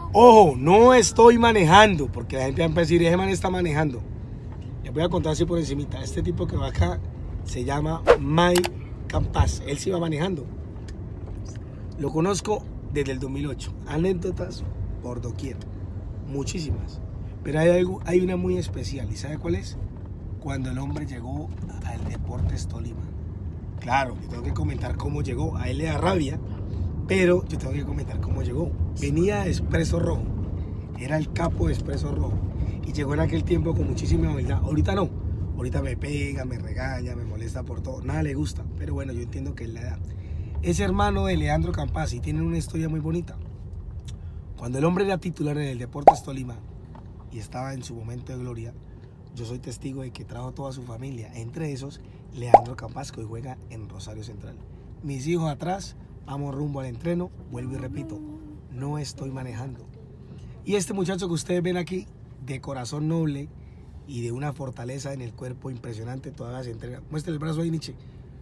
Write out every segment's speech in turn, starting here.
Ojo, no estoy manejando, porque la gente va a decir, ese man está manejando. Les voy a contar así por encimita. Este tipo que va acá se llama Mike Campas. Él sí va manejando. Lo conozco desde el 2008. Anécdotas por doquier. Muchísimas. Pero hay una muy especial. ¿Y sabe cuál es? Cuando el hombre llegó al Deportes Tolima. Claro, yo tengo que comentar cómo llegó. A él le da rabia, pero yo tengo que comentar cómo llegó. Venía de Expreso Rojo. Era el capo de Expreso Rojo. Y llegó en aquel tiempo con muchísima humildad. Ahorita no. Ahorita me pega, me regaña, me molesta por todo. Nada le gusta. Pero bueno, yo entiendo que es la edad. Es hermano de Leandro Campas y tienen una historia muy bonita. Cuando el hombre era titular en el Deportes Tolima y estaba en su momento de gloria, yo soy testigo de que trajo toda su familia. Entre esos, Leandro Campas, que hoy juega en Rosario Central. Mis hijos atrás, vamos rumbo al entreno. Vuelvo y repito, no estoy manejando. Y este muchacho que ustedes ven aquí, de corazón noble y de una fortaleza en el cuerpo impresionante, todavía se entrena. Muestra el brazo ahí, Nietzsche.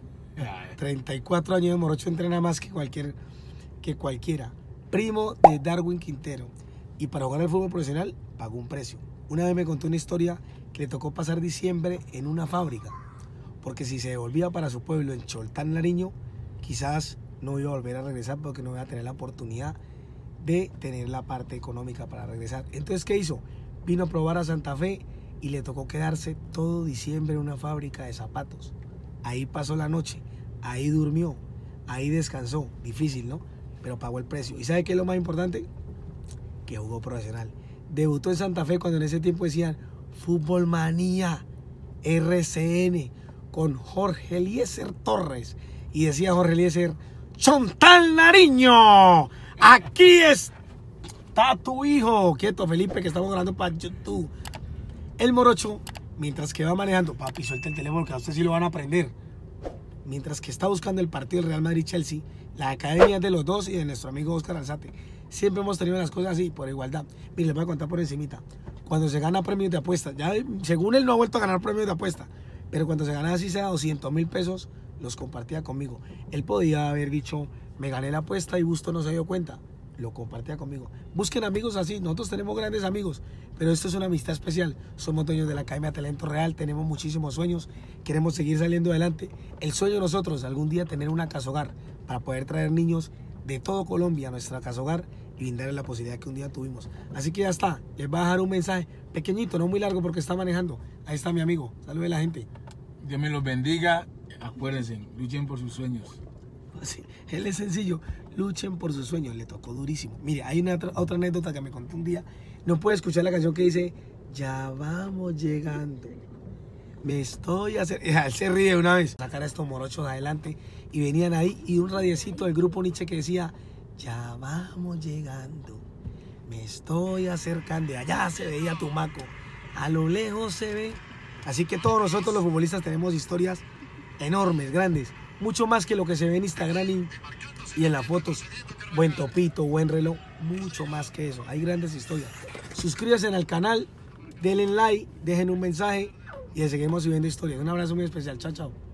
34 años de morocho, entrena más que cualquiera. Primo de Darwin Quintero. Y para jugar al fútbol profesional, pagó un precio. Una vez me contó una historia que le tocó pasar diciembre en una fábrica. Porque si se devolvía para su pueblo en Choltán, Nariño, quizás no iba a volver a regresar porque no iba a tener la oportunidad de tener la parte económica para regresar. Entonces, ¿qué hizo? Vino a probar a Santa Fe y le tocó quedarse todo diciembre en una fábrica de zapatos. Ahí pasó la noche, ahí durmió, ahí descansó. Difícil, ¿no? Pero pagó el precio. ¿Y sabe qué es lo más importante? Que jugó profesional. Debutó en Santa Fe cuando en ese tiempo decían Fútbol Manía, RCN, con Jorge Eliezer Torres. Y decía Jorge Eliezer, Chontal Nariño, aquí está tu hijo. Quieto, Felipe, que estamos grabando para YouTube. El morocho, mientras que va manejando, papi, suelta el teléfono que a usted sí lo van a aprender. Mientras que está buscando el partido del Real Madrid-Chelsea, la academia es de los dos y de nuestro amigo Oscar Alzate. Siempre hemos tenido las cosas así, por igualdad. Mire, les voy a contar por encimita. Cuando se gana premios de apuesta, ya según él no ha vuelto a ganar premios de apuesta, pero cuando se ganaba así sea 200.000 pesos, los compartía conmigo. Él podía haber dicho, me gané la apuesta y Busto no se dio cuenta. Lo compartía conmigo. Busquen amigos así, nosotros tenemos grandes amigos, pero esto es una amistad especial. Somos dueños de la Academia Talento Real, tenemos muchísimos sueños, queremos seguir saliendo adelante. El sueño de nosotros, algún día tener una casa hogar para poder traer niños de todo Colombia a nuestra casa hogar y brindarles la posibilidad que un día tuvimos. Así que ya está, les voy a dejar un mensaje pequeñito, no muy largo porque está manejando. Ahí está mi amigo, salude a la gente. Dios me los bendiga, acuérdense, luchen por sus sueños. Sí, él es sencillo, luchen por sus sueños, le tocó durísimo. Mire, hay otra anécdota que me contó un día. No puede escuchar la canción que dice, ya vamos llegando, me estoy haciendo... Él se ríe una vez, sacar a estos morochos adelante y venían ahí y un radiecito del grupo Nietzsche que decía, ya vamos llegando, me estoy acercando. Allá se veía Tumaco, a lo lejos se ve. Así que todos nosotros los futbolistas tenemos historias enormes, grandes, mucho más que lo que se ve en Instagram y en las fotos. Buen topito, buen reloj, mucho más que eso. Hay grandes historias. Suscríbanse al canal, denle like, dejen un mensaje y les seguimos subiendo historias. Un abrazo muy especial. Chao, chao.